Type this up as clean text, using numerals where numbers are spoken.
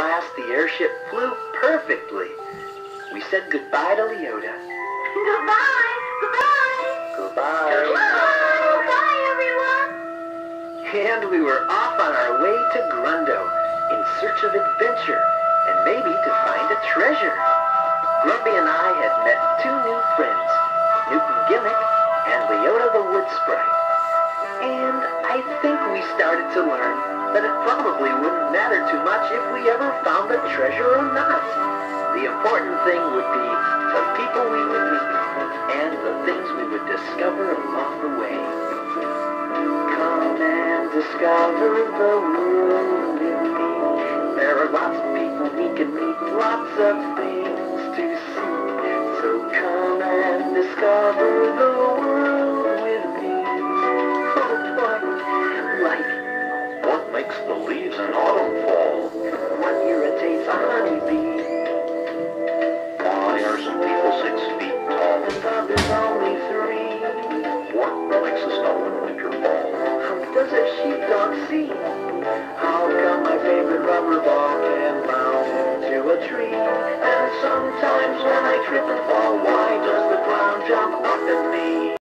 last, the airship flew perfectly. We said goodbye to Leota. Goodbye! Goodbye! Goodbye. Goodbye, everyone! And we were off on our way to Grundo in search of adventure and maybe to find a treasure. Grumpy and I had met two new friends, Newton Gimmick and Leota the Wood Sprite. And I think we started to learn that it probably wouldn't matter too much if we ever found the treasure or not. The important thing would be the people we would meet and the things we would discover along the way. Come and discover the world with me. There are lots of people we can meet, lots of things to see. So come and discover the world with me. Oh boy, like what makes the leaves in autumn fall? what irritates a honeybee? Why are some people 6 feet tall? And others only 3. What makes the snow in winter fall? How does a sheepdog see? How come my favorite rubber ball can bound to a tree? And sometimes when I trip and fall, why does the ground jump up at me?